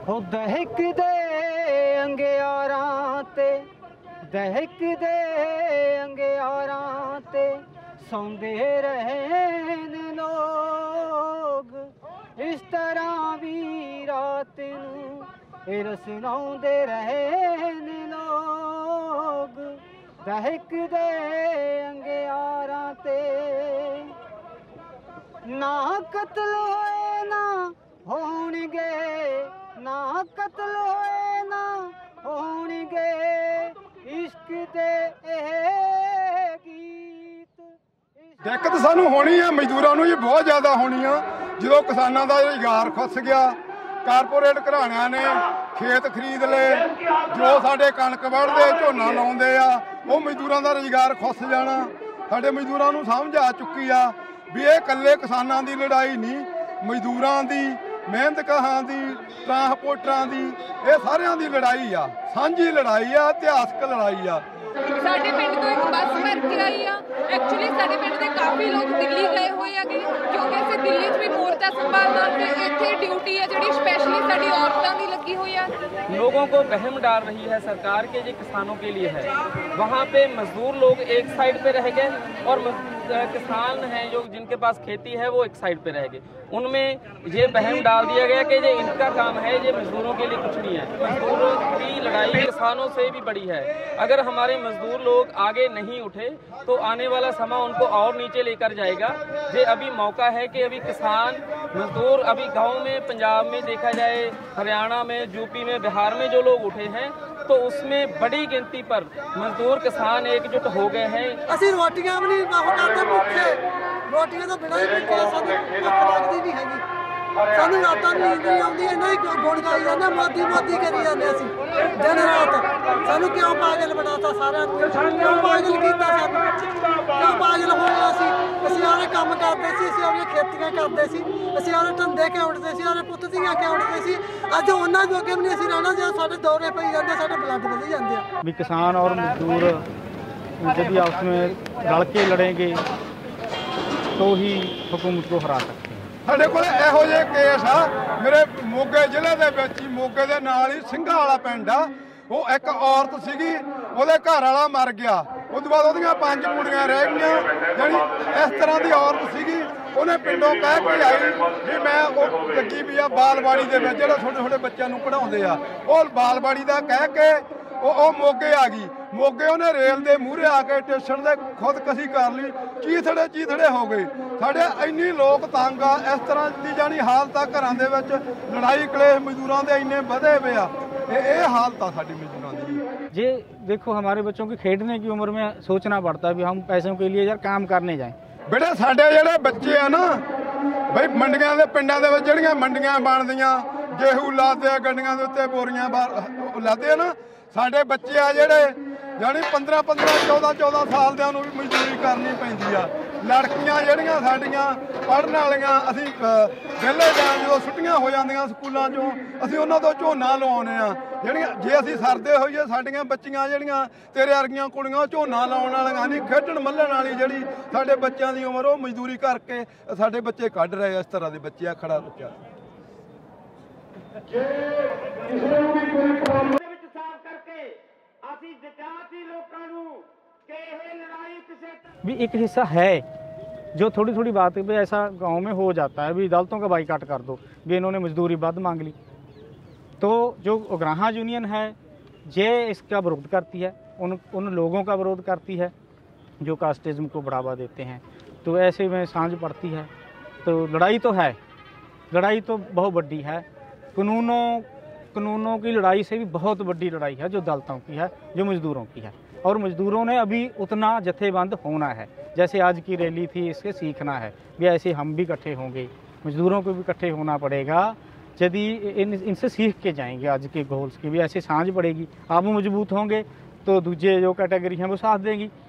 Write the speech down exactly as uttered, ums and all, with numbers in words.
हो दहकदे अंगियारां ते दहकदे अंगियारां ते सौंदे रहन लोग, इस तरह भी रात नूं रसनाउंदे रहन लोग, दहकदे अंगियारां ते। ना कतल होए ना होणगे, ना कतल होए ना होणगे, इश्क दे गीत। दिक्कत सानू होनी है, मजदूरों नूं जी बहुत ज़्यादा होनी है। जो किसानों का रोजगार खुस गया, कारपोरेट घराणियां ने खेत खरीद ले, जो साडे कणक वढ़दे झोना लाउंदे आ, वो मजदूरों का रोजगार खुस जाना। साडे मजदूरों नूं समझ आ चुकी आ भी ये कल्ले किसानों की लड़ाई नहीं, मजदूरों की, मेहनतगाहां की, ट्रांसपोर्टरां की, ये सारियां की लड़ाई आ, सांझी लड़ाई आ, इतिहासक लड़ाई आ। ਸਾਡੇ ਪਿੰਡ ਤੋਂ ਇੱਕ ਬੱਸ ਭਰ ਕੇ ਆਈ ਆ। ਐਕਚੁਅਲੀ ਸਾਡੇ ਪਿੰਡ ਦੇ ਕਾਫੀ ਲੋਕ ਦਿੱਲੀ ਗਏ ਹੋਏ ਹੈਗੇ, ਕਿਉਂਕਿ ਅਸੀਂ ਦਿੱਲੀ 'ਚ ਵੀ ਮੋਰਚਾ ਸੰਭਾਲਣਾ ਤੇ ਇੱਥੇ ਡਿਊਟੀ ਹੈ ਜਿਹੜੀ ਸਪੈਸ਼ਲੀ ਸਾਡੀ ਔਰਤਾਂ ਦੀ ਲੱਗੀ ਹੋਈ ਆ। लोगों को बहम डाल रही है सरकार के, जो किसानों के लिए है। वहाँ पे मजदूर लोग एक साइड पे रह गए और किसान हैं जो जिनके पास खेती है वो एक साइड पे रह गए। उनमें ये बहम डाल दिया गया कि ये इनका काम है, ये मजदूरों के लिए कुछ नहीं है। मजदूरों की लड़ाई किसानों से भी बड़ी है। अगर हमारे मजदूर लोग आगे नहीं उठे तो आने वाला समय उनको और नीचे लेकर जाएगा। ये अभी मौका है कि अभी किसान मजदूर अभी गाँव में, पंजाब में देखा जाए, हरियाणा में, यूपी में, बिहार में जो लोग उठे हैं तो उसमें बड़ी गिनती पर मजदूर किसान एकजुट हो गए हैं। ਅਸੀਂ ਰੋਟੀਆਂ ਵੀ ਨਹੀਂ ਬਾਹਰ ਕਰਦੇ ਭੁੱਖੇ, ਰੋਟੀਆਂ ਤੋਂ ਬਿਨਾਂ ਹੀ ਭੁੱਖੇ, ਸਾਨੂੰ ਭੁੱਖ ਲੱਗਦੀ ਨਹੀਂ ਹੈਗੀ। ਸਾਨੂੰ ਰਾਤਾਂ ਨੀਂਦ ਨਹੀਂ ਆਉਂਦੀ, ਇਹਨਾਂ ਹੀ ਗੁਣ ਗਾਈ ਜਾਂਦੇ, ਮੋਦੀ ਮੋਦੀ ਕਰੀ ਜਾਂਦੇ ਅਸੀਂ ਦਿਨ ਰਾਤ। ਸਾਨੂੰ ਕਿਉਂ ਪਾਗਲ ਬਣਾਤਾ ਸਾਰਿਆਂ ਨੂੰ, ਕਿਉਂ ਪਾਗਲ ਕੀਤਾ ਸਾਨੂੰ, ਕਿਉਂ ਪਾਗਲ ਹੋਏ ਅਸੀਂ। ਅਸੀਂ ਆਲੇ ਕੰਮ ਕਰਦੇ ਸੀ, ਅਸੀਂ ਆਪਣੀਆਂ ਖੇਤੀਆਂ ਕਰਦੇ ਸੀ, ਅਸੀਂ ਆਲੇ ਧੰਦੇ ਕਿਉਂ ਉੱਠਦੇ ਸੀ, ਆਲੇ ਪੁੱਤ ਦੀਆਂ ਕਿਉਂ ਉੱਠਦੇ ਸੀ। ਅੱਜ ਉਹਨਾਂ ਜੋਗੇ ਵੀ ਨਹੀਂ ਅਸੀਂ ਰਹਿਣਾ, ਜੇ ਸਾਡੇ ਦੌਰੇ ਪਈ ਜਾਂਦੇ, ਸਾਡੇ ਬਲੱਡ ਵਧੀ ਜਾਂਦੇ ਆ। भी किसान और मजदूर यदि आपस में रल के लड़ेंगे तो ही हुकूमत को हरा सकते हैं। ਸਾਡੇ ਕੋਲ ਇਹੋ ਜਿਹੇ ਕੇਸ ਆ, ਮੇਰੇ ਮੋਗੇ ਜ਼ਿਲ੍ਹੇ ਦੇ ਵਿੱਚ ਹੀ, ਮੋਗੇ ਦੇ ਨਾਲ ਹੀ ਸਿੰਘਾਂ ਵਾਲਾ ਪਿੰਡ ਆ। ਉਹ ਇੱਕ ਔਰਤ ਸੀਗੀ, ਉਹਦੇ ਘਰ ਵਾਲਾ ਮਰ ਗਿਆ, ਉਸ ਤੋਂ ਬਾਅਦ ਉਹਦੀਆਂ ਪੰਜ ਕੁੜੀਆਂ ਰਹਿ ਗਈਆਂ। ਜਾਣੀ ਇਸ ਤਰ੍ਹਾਂ ਦੀ ਔਰਤ ਸੀਗੀ। ਉਹਨੇ ਪਿੰਡੋਂ ਕਹਿ ਕੇ ਆਈ ਵੀ ਮੈਂ ਉਹ ਲੱਗੀ ਵੀ ਆ ਬਾਲਵਾੜੀ ਦੇ ਵਿੱਚ, ਜਿਹੜੇ ਛੋਟੇ ਛੋਟੇ ਬੱਚਿਆਂ ਨੂੰ ਪੜ੍ਹਾਉਂਦੇ ਆ, ਉਹ ਬਾਲਵਾੜੀ ਦਾ ਕਹਿ ਕੇ ਉਹ ਉਹ ਮੋਗੇ ਆ ਗਈ। ਮੋਗੇ ਉਹਨੇ ਰੇਲ ਦੇ ਮੂਹਰੇ ਆ ਕੇ ਸਟੇਸ਼ਨ ਦੇ ਖੁਦਕਸ਼ੀ ਕਰ ਲਈ, ਚੀਥੜੇ ਚੀਥੜੇ ਹੋ ਗਏ। ਸਾਡੇ ਇੰਨੀ ਲੋਕ ਤੰਗ ਆ, ਇਸ ਤਰ੍ਹਾਂ ਦੀ ਜਾਣੀ ਹਾਲਤ ਆ ਘਰਾਂ ਦੇ ਵਿੱਚ, ਲੜਾਈ ਕਲੇਸ਼ ਮਜ਼ਦੂਰਾਂ ਦੇ ਇੰਨੇ ਵਧੇ ਪਏ ਆ। ਇਹ ਹਾਲਤ ਆ ਸਾਡੀ मजदूरों की। ये देखो हमारे बच्चों की खेलने की उम्र में सोचना पड़ता है भी हम पैसों के लिए यार काम करने जाएं। बेटे साडे ਜਿਹੜੇ ਬੱਚੇ ਆ ਨਾ ਬਈ, ਮੰਡੀਆਂ ਦੇ ਪਿੰਡਾਂ ਦੇ ਵਿੱਚ ਜਿਹੜੀਆਂ ਮੰਡੀਆਂ ਬਣਦੀਆਂ, ਗੇਹੂ ਲਾਦੇ ਆ ਗੱਡੀਆਂ ਦੇ ਉੱਤੇ, ਬੋਰੀਆਂ ਲਾਦੇ ਆ ਨਾ, ਸਾਡੇ ਬੱਚੇ ਆ ਜਿਹੜੇ ਜਾਣੀ ਪੰਦਰਾਂ ਪੰਦਰਾਂ ਚੌਦਾਂ ਚੌਦਾਂ ਸਾਲ ਦਿਆਂ ਨੂੰ ਵੀ ਮਜ਼ਦੂਰੀ ਕਰਨੀ ਪੈਂਦੀ ਆ। ਲੜਕੀਆਂ ਜਿਹੜੀਆਂ ਸਾਡੀਆਂ ਪੜ੍ਹਨ ਵਾਲੀਆਂ, ਅਸੀਂ ਵਿਹਲੇ ਟਾਈਮ ਜਦੋਂ ਛੁੱਟੀਆਂ ਹੋ ਜਾਂਦੀਆਂ ਸਕੂਲਾਂ 'ਚੋਂ, ਅਸੀਂ ਉਹਨਾਂ ਤੋਂ ਝੋਨਾ ਲਵਾਉਂਦੇ ਆ। ਜਿਹੜੀਆਂ ਜੇ ਅਸੀਂ ਸਰਦੇ ਹੋਈਏ, ਸਾਡੀਆਂ ਬੱਚੀਆਂ ਜਿਹੜੀਆਂ ਤੇਰੇ ਵਰਗੀਆਂ ਕੁੜੀਆਂ, ਉਹ ਝੋਨਾ ਲਾਉਣ ਵਾਲੀਆਂ ਨਹੀਂ, ਖੇਡਣ ਮੱਲਣ ਵਾਲੀ ਜਿਹੜੀ ਸਾਡੇ ਬੱਚਿਆਂ ਦੀ ਉਮਰ, ਉਹ ਮਜ਼ਦੂਰੀ ਕਰਕੇ ਸਾਡੇ ਬੱਚੇ ਕੱਢ ਰਹੇ ਆ। ਇਸ ਤਰ੍ਹਾਂ ਦੇ ਬੱਚੇ ਆ, ਖੜਾ ਬੱਚਾ। भी एक हिस्सा है जो थोड़ी थोड़ी बात पे ऐसा गांव में हो जाता है भी अदालतों का बाइकाट कर दो, भी इन्होंने मजदूरी बद मांग ली, तो जो उगराहा यूनियन है ये इसका विरोध करती है, उन उन लोगों का विरोध करती है जो कास्टिज्म को बढ़ावा देते हैं। तो ऐसे में सांझ पड़ती है। तो लड़ाई तो है, लड़ाई तो बहुत बड़ी है, कानूनों कानूनों की लड़ाई से भी बहुत बड़ी लड़ाई है जो दलितों की है, जो मजदूरों की है। और मजदूरों ने अभी उतना जथेबंद होना है, जैसे आज की रैली थी, इससे सीखना है भी ऐसे हम भी इकट्ठे होंगे, मजदूरों को भी इकट्ठे होना पड़ेगा। यदि इन इनसे सीख के जाएंगे आज के गोल्स की भी, ऐसे सांझ पड़ेगी, आप मजबूत होंगे तो दूसरे जो कैटेगरी हैं वो साथ देंगी।